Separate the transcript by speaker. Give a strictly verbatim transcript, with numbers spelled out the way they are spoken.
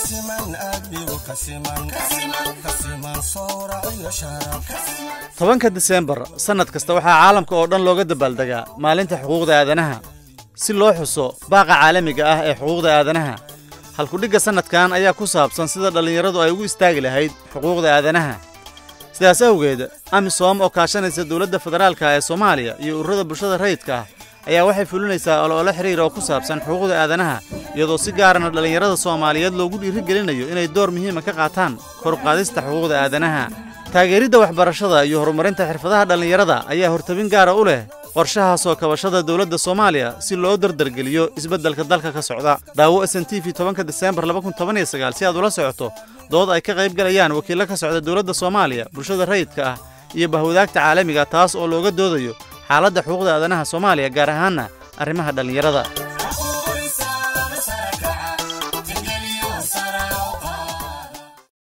Speaker 1: tobanka Diseembar sanad kasta waxaa caalamka oo dhan looga dabaaldegaa maalinta xuquuqda aadanaha si loo xuso baaqa caalamiga ah ee xuquuqda aadanaha. halkudhigga sanadkan ayaa ku saabsan sida dhalinyaradu ay ugu istaagi lahayd xuquuqda aadanaha. sidaas awgeed AMISOM oo kaashanaysa dawladda federaalka ee Soomaaliya iyo ururada bulshada rayidka ah ayaa waxay fulinaysaa olole xiriir oo ku saabsan xuquuqda aadanaha iyadoo si gaar ah dhalinyarada Soomaaliyeed loogu dhiirigelinayo inay door muhiim ah ka qaataan kor u qaadista xuquuqda aadanaha. taageeridda waxbarashada iyo horumarinta xirfadaha dhalinyarada ayaa hortabin gaar ah u leh qorshaha soo kabashada dawladda Soomaaliya si loo dardargeliyo isbeddelka dalka ka socda. daawo S N T V tobanka Diseembar laba kun toban iyo sagaal si aad ula socoto dood ay ka qayb galayaan wakiillo ka socda dawladda Soomaaliya, bulshada rayidka ah iyo bahwadaagta caalamiga taas oo looga doodayo xaaladda xuquuqda aadanaha Soomaaliya gaar ahaan arrimaha dhalinyarada.